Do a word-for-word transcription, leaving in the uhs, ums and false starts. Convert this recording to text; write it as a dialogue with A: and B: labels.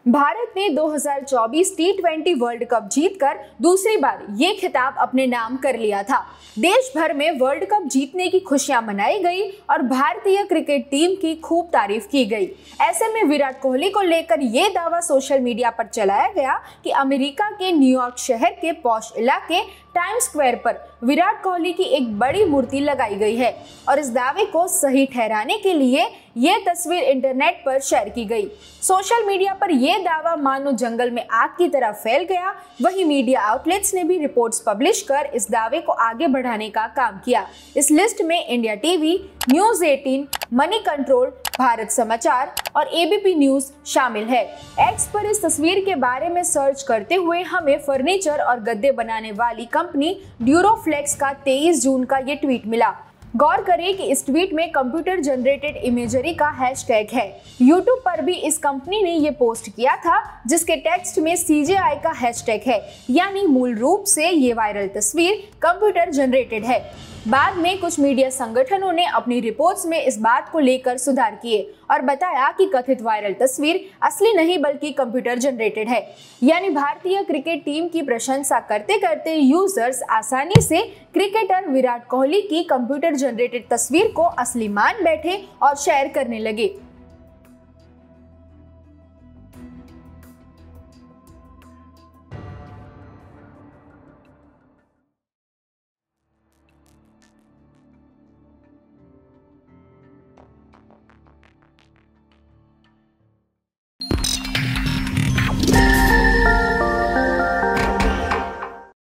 A: भारत ने दो हज़ार चौबीस टी ट्वेंटी वर्ल्ड कप जीतकर दूसरी बार ये खिताब अपने नाम कर लिया था। देश भर में वर्ल्ड कप जीतने की खुशियां मनाई गई और भारतीय क्रिकेट टीम की खूब तारीफ की गई। ऐसे में विराट कोहली को लेकर ये दावा सोशल मीडिया पर चलाया गया कि अमेरिका के न्यूयॉर्क शहर के पॉश इलाके टाइम्स स्क्वायर पर विराट कोहली की एक बड़ी मूर्ति लगाई गई है और इस दावे को सही ठहराने के लिए ये तस्वीर इंटरनेट पर शेयर की गई। सोशल मीडिया पर यह दावा मानो जंगल में आग की तरह फैल गया। वहीं मीडिया आउटलेट्स ने भी रिपोर्ट्स पब्लिश कर इस दावे को आगे बढ़ाने का काम किया। इस लिस्ट में इंडिया टीवी, न्यूज अठारह, मनी कंट्रोल, भारत समाचार और एबीपी न्यूज शामिल है। एक्स पर इस तस्वीर के बारे में सर्च करते हुए हमें फर्नीचर और गद्दे बनाने वाली कंपनी ड्यूरोफ्लेक्स का तेईस जून का ये ट्वीट मिला। गौर करें कि इस ट्वीट में कंप्यूटर जनरेटेड इमेजरी का हैशटैग है। यूट्यूब पर भी इस कंपनी ने ये पोस्ट किया था जिसके टेक्स्ट में सीजेआई का हैशटैग है, यानी मूल रूप से ये वायरल तस्वीर कंप्यूटर जनरेटेड है। बाद में कुछ मीडिया संगठनों ने अपनी रिपोर्ट्स में इस बात को लेकर सुधार किए और बताया कि कथित वायरल तस्वीर असली नहीं बल्कि कंप्यूटर जनरेटेड है। यानी भारतीय क्रिकेट टीम की प्रशंसा करते करते यूजर्स आसानी से क्रिकेटर विराट कोहली की कंप्यूटर जनरेटेड तस्वीर को असली मान बैठे और शेयर करने लगे।